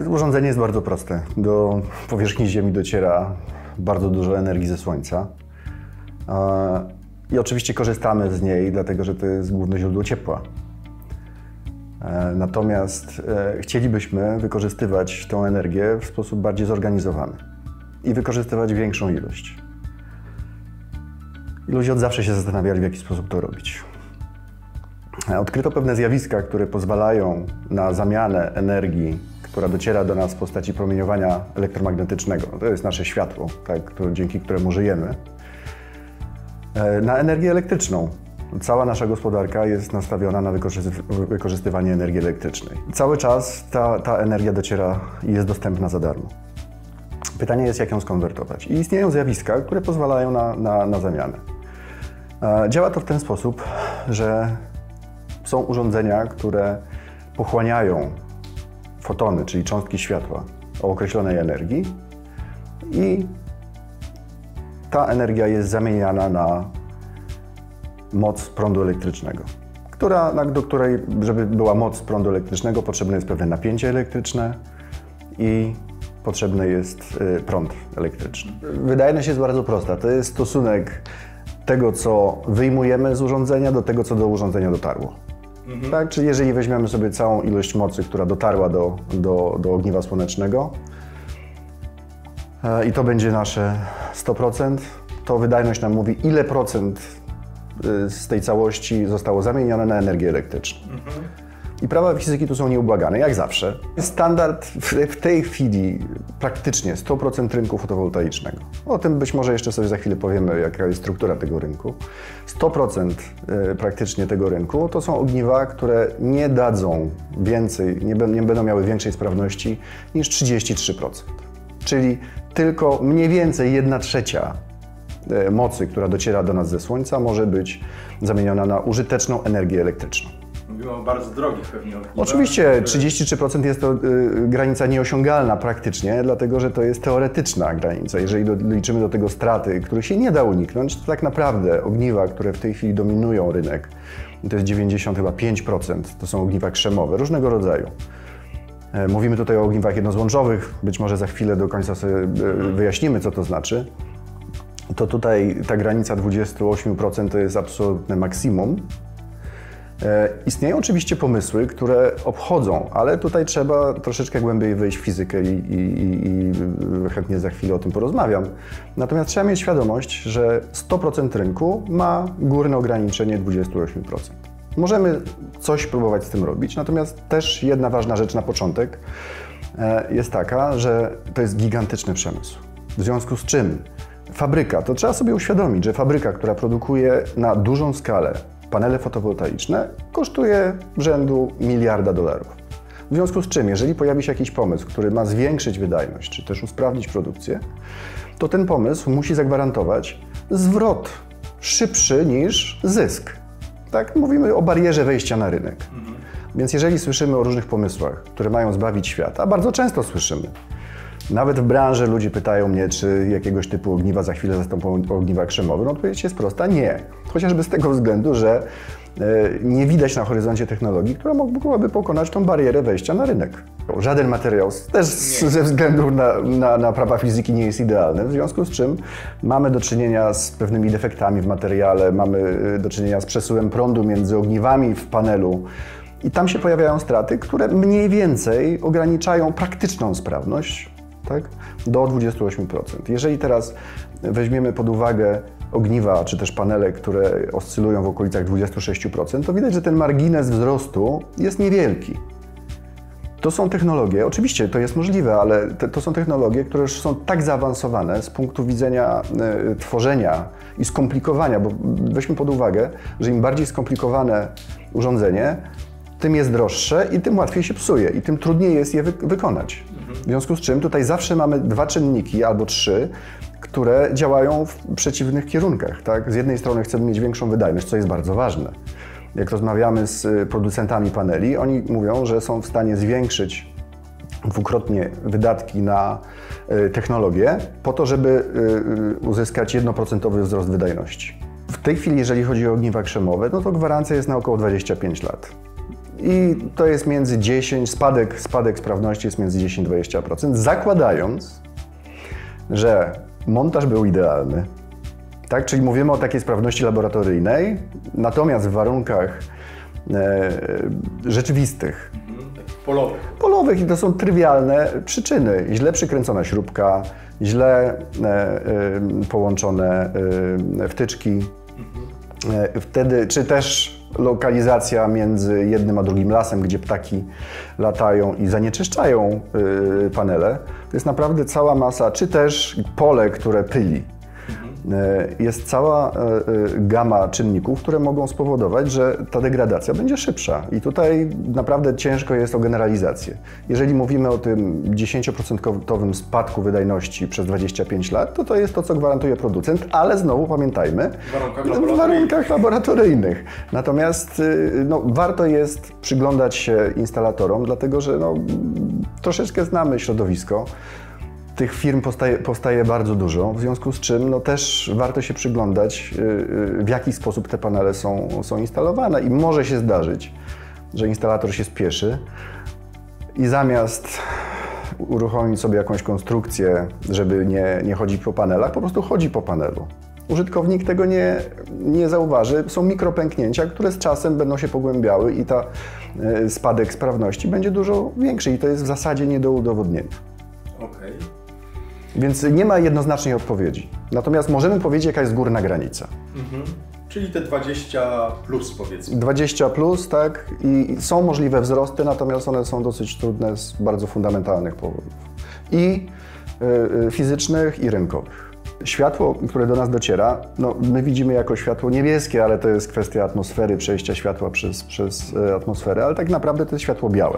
Urządzenie jest bardzo proste. Do powierzchni Ziemi dociera bardzo dużo energii ze Słońca. I oczywiście korzystamy z niej, dlatego że to jest główne źródło ciepła. Natomiast chcielibyśmy wykorzystywać tę energię w sposób bardziej zorganizowany i wykorzystywać większą ilość. I ludzie od zawsze się zastanawiali, w jaki sposób to robić. Odkryto pewne zjawiska, które pozwalają na zamianę energii, która dociera do nas w postaci promieniowania elektromagnetycznego. To jest nasze światło, tak, dzięki któremu żyjemy, na energię elektryczną. Cała nasza gospodarka jest nastawiona na wykorzystywanie energii elektrycznej. Cały czas ta energia dociera i jest dostępna za darmo. Pytanie jest, jak ją skonwertować. I istnieją zjawiska, które pozwalają na zamianę. Działa to w ten sposób, że są urządzenia, które pochłaniają fotony, czyli cząstki światła o określonej energii i ta energia jest zamieniana na moc prądu elektrycznego, do której, żeby była moc prądu elektrycznego, potrzebne jest pewne napięcie elektryczne i potrzebny jest prąd elektryczny. Wydajność jest bardzo prosta. To jest stosunek tego, co wyjmujemy z urządzenia, do tego, co do urządzenia dotarło. Tak? Czyli jeżeli weźmiemy sobie całą ilość mocy, która dotarła do ogniwa słonecznego i to będzie nasze 100%, to wydajność nam mówi, ile procent z tej całości zostało zamienione na energię elektryczną. I prawa fizyki tu są nieubłagane, jak zawsze. Standard w tej chwili praktycznie 100% rynku fotowoltaicznego. O tym być może jeszcze sobie za chwilę powiemy, jaka jest struktura tego rynku. 100% praktycznie tego rynku to są ogniwa, które nie dadzą więcej, nie będą miały większej sprawności niż 33%. Czyli tylko mniej więcej 1/3 mocy, która dociera do nas ze Słońca, może być zamieniona na użyteczną energię elektryczną. Mówimy o bardzo drogich pewnie ogniwach. Oczywiście 33% jest to granica nieosiągalna praktycznie, dlatego że to jest teoretyczna granica. Jeżeli liczymy do tego straty, których się nie da uniknąć, to tak naprawdę ogniwa, które w tej chwili dominują rynek, to jest 95%, to są ogniwa krzemowe różnego rodzaju. Mówimy tutaj o ogniwach jednozłączowych, być może za chwilę do końca sobie wyjaśnimy, co to znaczy. To tutaj ta granica 28% to jest absolutne maksimum. Istnieją oczywiście pomysły, które obchodzą, ale tutaj trzeba troszeczkę głębiej wejść w fizykę i chętnie za chwilę o tym porozmawiam. Natomiast trzeba mieć świadomość, że 100% rynku ma górne ograniczenie 28%. Możemy coś próbować z tym robić, natomiast też jedna ważna rzecz na początek jest taka, że to jest gigantyczny przemysł. W związku z czym fabryka, to trzeba sobie uświadomić, że fabryka, która produkuje na dużą skalę panele fotowoltaiczne, kosztuje rzędu $1 miliarda. W związku z czym, jeżeli pojawi się jakiś pomysł, który ma zwiększyć wydajność, czy też usprawnić produkcję, to ten pomysł musi zagwarantować zwrot szybszy niż zysk. Tak? Mówimy o barierze wejścia na rynek. Więc jeżeli słyszymy o różnych pomysłach, które mają zbawić świat, a bardzo często słyszymy, nawet w branży ludzie pytają mnie, czy jakiegoś typu ogniwa za chwilę zastąpią ogniwa krzemowe. No odpowiedź jest prosta, nie. Chociażby z tego względu, że nie widać na horyzoncie technologii, która mogłaby pokonać tą barierę wejścia na rynek. Żaden materiał też ze względu na prawa fizyki nie jest idealny, w związku z czym mamy do czynienia z pewnymi defektami w materiale, mamy do czynienia z przesyłem prądu między ogniwami w panelu. I tam się pojawiają straty, które mniej więcej ograniczają praktyczną sprawność, tak, do 28%. Jeżeli teraz weźmiemy pod uwagę ogniwa, czy też panele, które oscylują w okolicach 26%, to widać, że ten margines wzrostu jest niewielki. To są technologie, oczywiście to jest możliwe, ale to są technologie, które już są tak zaawansowane z punktu widzenia tworzenia i skomplikowania, bo weźmy pod uwagę, że im bardziej skomplikowane urządzenie, tym jest droższe i tym łatwiej się psuje i tym trudniej jest je wykonać. W związku z czym tutaj zawsze mamy 2 czynniki albo 3, które działają w przeciwnych kierunkach. Tak? Z jednej strony chcemy mieć większą wydajność, co jest bardzo ważne. Jak rozmawiamy z producentami paneli, oni mówią, że są w stanie zwiększyć dwukrotnie wydatki na technologię po to, żeby uzyskać 1% wzrost wydajności. W tej chwili, jeżeli chodzi o ogniwa krzemowe, no to gwarancja jest na około 25 lat. I to jest między 10, spadek sprawności jest między 10-20%, zakładając, że montaż był idealny. Tak? Czyli mówimy o takiej sprawności laboratoryjnej, natomiast w warunkach rzeczywistych, polowych i to są trywialne przyczyny. Źle przykręcona śrubka, źle połączone wtyczki, wtedy, czy też lokalizacja między jednym a drugim lasem, gdzie ptaki latają i zanieczyszczają panele. To jest naprawdę cała masa, czy też pole, które pyli. Jest cała gama czynników, które mogą spowodować, że ta degradacja będzie szybsza. I tutaj naprawdę ciężko jest o generalizację. Jeżeli mówimy o tym 10% spadku wydajności przez 25 lat, to jest to, co gwarantuje producent, ale znowu pamiętajmy, w warunkach laboratoryjnych. Natomiast warto jest przyglądać się instalatorom, dlatego że troszeczkę znamy środowisko. Tych firm powstaje bardzo dużo, w związku z czym też warto się przyglądać, w jaki sposób te panele są instalowane i może się zdarzyć, że instalator się spieszy i zamiast uruchomić sobie jakąś konstrukcję, żeby nie chodzić po panelach, po prostu chodzi po panelu. Użytkownik tego nie zauważy. Są mikropęknięcia, które z czasem będą się pogłębiały i ta spadek sprawności będzie dużo większy i to jest w zasadzie nie do udowodnienia. Okay. Więc nie ma jednoznacznej odpowiedzi. Natomiast możemy powiedzieć, jaka jest górna granica. Czyli te 20 plus, powiedzmy. 20 plus, tak. I są możliwe wzrosty, natomiast one są dosyć trudne z bardzo fundamentalnych powodów. I fizycznych, i rynkowych. Światło, które do nas dociera, my widzimy jako światło niebieskie, ale to jest kwestia atmosfery, przejścia światła przez atmosferę, ale tak naprawdę to jest światło białe.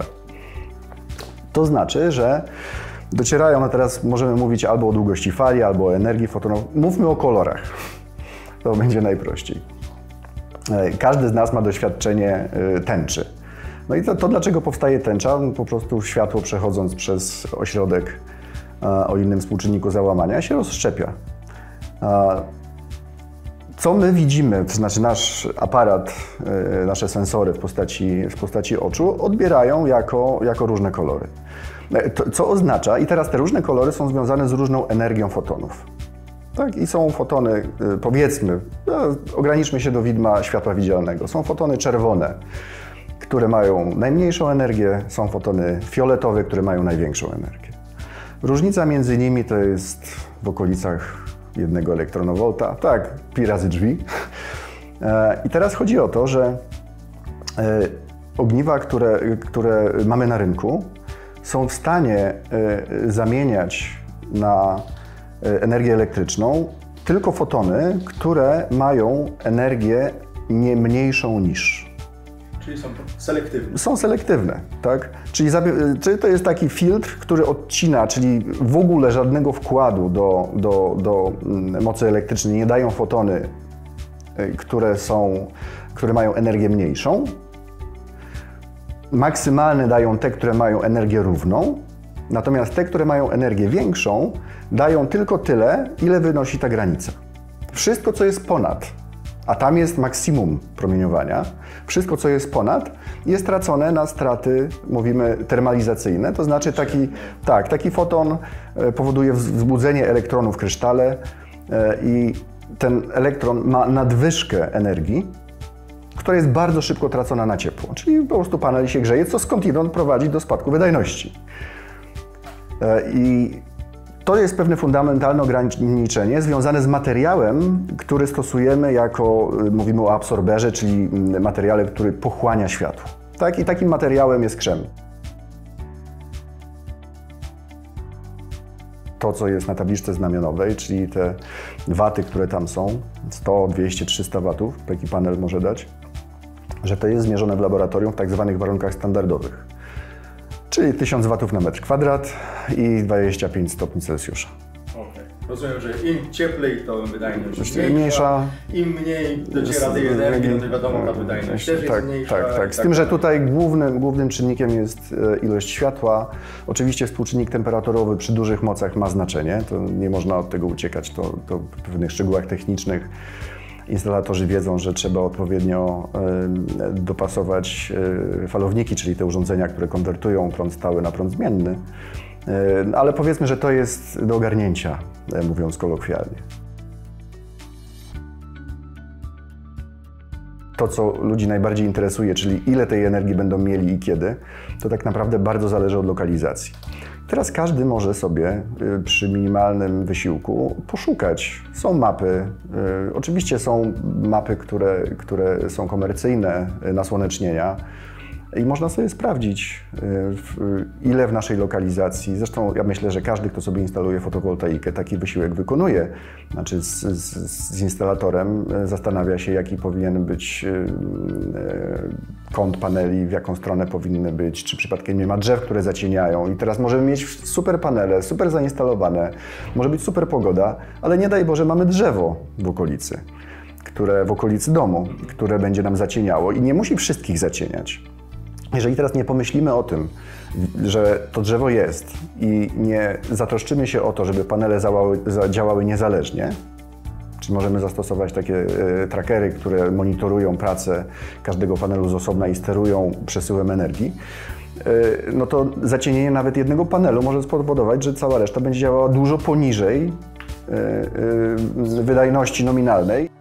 To znaczy, że docierają, teraz możemy mówić albo o długości fali, albo o energii fotonowej. Mówmy o kolorach. To będzie najprościej. Każdy z nas ma doświadczenie tęczy. No i to dlaczego powstaje tęcza? Po prostu światło przechodząc przez ośrodek o innym współczynniku załamania się rozszczepia. Co my widzimy, to znaczy nasz aparat, nasze sensory w postaci oczu odbierają jako różne kolory. Co oznacza, i teraz te różne kolory są związane z różną energią fotonów. Tak? I są fotony, powiedzmy, ograniczmy się do widma światła widzialnego. Są fotony czerwone, które mają najmniejszą energię, są fotony fioletowe, które mają największą energię. Różnica między nimi to jest w okolicach 1 elektronowolta, tak, pi razy drzwi. I teraz chodzi o to, że ogniwa, które mamy na rynku, są w stanie zamieniać na energię elektryczną tylko fotony, które mają energię nie mniejszą niż. Czyli są selektywne. Są selektywne, tak? Czyli to jest taki filtr, który odcina, czyli w ogóle żadnego wkładu do mocy elektrycznej nie dają fotony, które mają energię mniejszą. Maksymalne dają te, które mają energię równą, natomiast te, które mają energię większą, dają tylko tyle, ile wynosi ta granica. Wszystko, co jest ponad, a tam jest maksimum promieniowania, wszystko, co jest ponad, jest tracone na straty, mówimy, termalizacyjne, to znaczy taki foton powoduje wzbudzenie elektronu w krysztale i ten elektron ma nadwyżkę energii, która jest bardzo szybko tracona na ciepło, czyli po prostu panel się grzeje, co skądinąd prowadzi do spadku wydajności. I to jest pewne fundamentalne ograniczenie związane z materiałem, który stosujemy mówimy o absorberze, czyli materiale, który pochłania światło. Tak? I takim materiałem jest krzem. To, co jest na tabliczce znamionowej, czyli te waty, które tam są, 100, 200, 300 watów, taki panel może dać, że to jest zmierzone w laboratorium w tak zwanych warunkach standardowych. Czyli 1000 watów na metr kwadrat i 25 stopni Celsjusza. Okay. Rozumiem, że im cieplej, to wydajność mniejsza. Im mniej dociera tej energii, no to wiadomo, ta wydajność też jest mniejsza. Tak. Z tym, że tutaj głównym czynnikiem jest ilość światła. Oczywiście współczynnik temperaturowy przy dużych mocach ma znaczenie, to nie można od tego uciekać, to w pewnych szczegółach technicznych Instalatorzy wiedzą, że trzeba odpowiednio dopasować falowniki, czyli te urządzenia, które konwertują prąd stały na prąd zmienny. Ale powiedzmy, że to jest do ogarnięcia, mówiąc kolokwialnie. To, co ludzi najbardziej interesuje, czyli ile tej energii będą mieli i kiedy, to tak naprawdę bardzo zależy od lokalizacji. Teraz każdy może sobie przy minimalnym wysiłku poszukać. Są mapy, oczywiście są mapy, które są komercyjne, nasłonecznienia i można sobie sprawdzić, ile w naszej lokalizacji, zresztą ja myślę, że każdy, kto sobie instaluje fotowoltaikę, taki wysiłek wykonuje. Znaczy z instalatorem zastanawia się, jaki powinien być kąt paneli, w jaką stronę powinny być, czy przypadkiem nie ma drzew, które zacieniają. I teraz możemy mieć super panele, super zainstalowane, może być super pogoda, ale nie daj Boże mamy drzewo w okolicy domu, które będzie nam zacieniało i nie musi wszystkich zacieniać. Jeżeli teraz nie pomyślimy o tym, że to drzewo jest i nie zatroszczymy się o to, żeby panele działały niezależnie, czy możemy zastosować takie trackery, które monitorują pracę każdego panelu z osobna i sterują przesyłem energii, no to zacienienie nawet jednego panelu może spowodować, że cała reszta będzie działała dużo poniżej wydajności nominalnej.